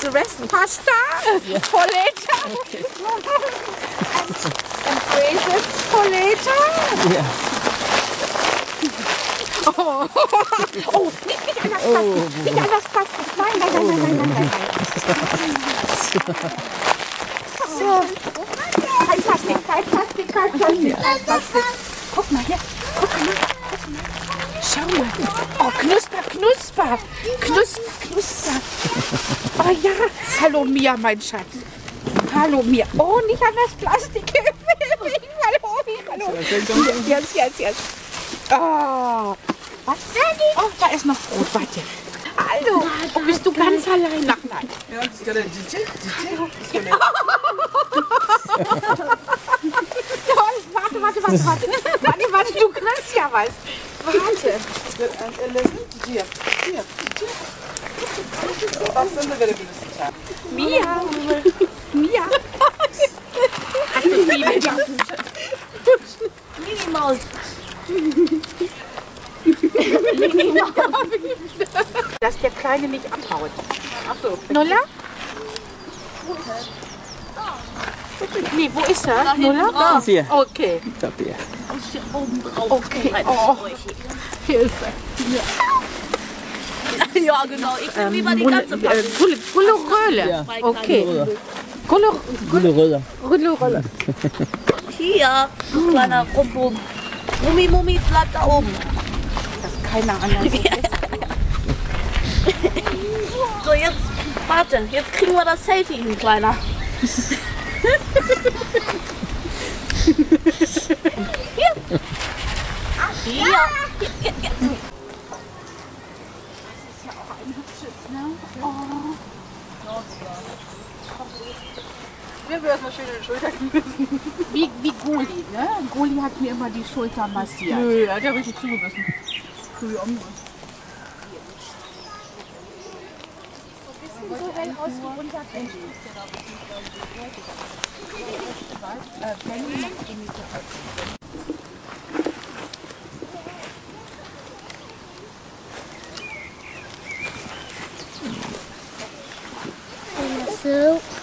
the rest? Pasta, for later. Okay. And phrases for later. Yeah. Oh, oh, nicht an das Pasta. Nicht an das Pasta. Nein, nein, nein, nein, nein, nein, nein. So. Kein Plastik, kein Plastik, kein Plastik. Plastik. Guck mal hier. Guck mal. Schau mal. Oh, knusper, knusper. Knusper. Oh ja. Hallo Mia, mein Schatz. Hallo Mia. Oh, nicht an das Plastik. Hallo. Jetzt. Oh. Was? Oh, da ist noch Brot. Warte. Hallo. Oh, bist du ganz allein? Ach nein. Warte, du kriegst ja was. Warte. Mia. Hast du Zwiebeln? Minimaus. Dass der Kleine nicht abhaut. Achso. Nuller? Nee, wo ist er? Nuller? Hier. Okay. Ich hab hier. Okay. Oh. Hilfe. Ja, genau. Ich nehme lieber die ganze Packung. Gulleröle. Ja. Okay. Gulleröle. Hier, du kleiner Rumpum. Mummi, bleib da oben. Das keine Ahnung. So, jetzt, warte. Jetzt kriegen wir das Selfie hin, Kleiner. Hier. Mir wäre erstmal schön in die Schulter gebissen. Wie Goli, ne? Goli hat mir immer die Schulter massiert. Nö, er hat ja richtig zugebissen. So wie andere. So hell aus wie unser Baby. So